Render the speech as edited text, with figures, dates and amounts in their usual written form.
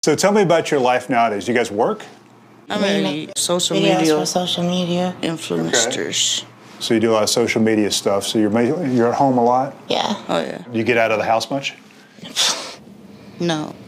So tell me about your life nowadays. Do you guys work? I'm a social media influencers. Okay. So you do a lot of social media stuff. So you're at home a lot? Yeah. Oh, yeah. Do you get out of the house much? No.